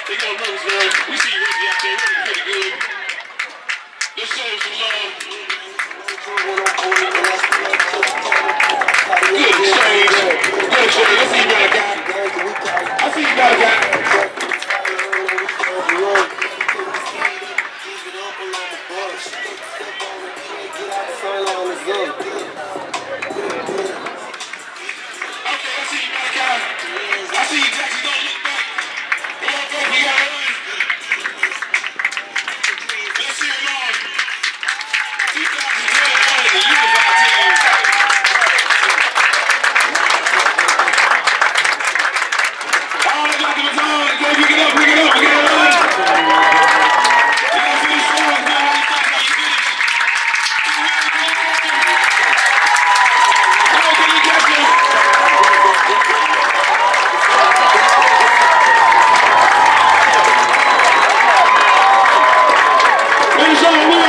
They go Murfreesboro. We see you Reggie out there. Really pretty good. Let's show him some love. Good exchange. Good exchange. Let's see you got a guy. I see you got a guy. I see you, Jackson. Don't look back. Come on, baby. You gotta run. Let's hear it on. 2021, the Unified Team. All the documents on. Go pick it up, pick it up. We gotta run. You gotta finish strong. How you finish? How can you catch him? Finish on,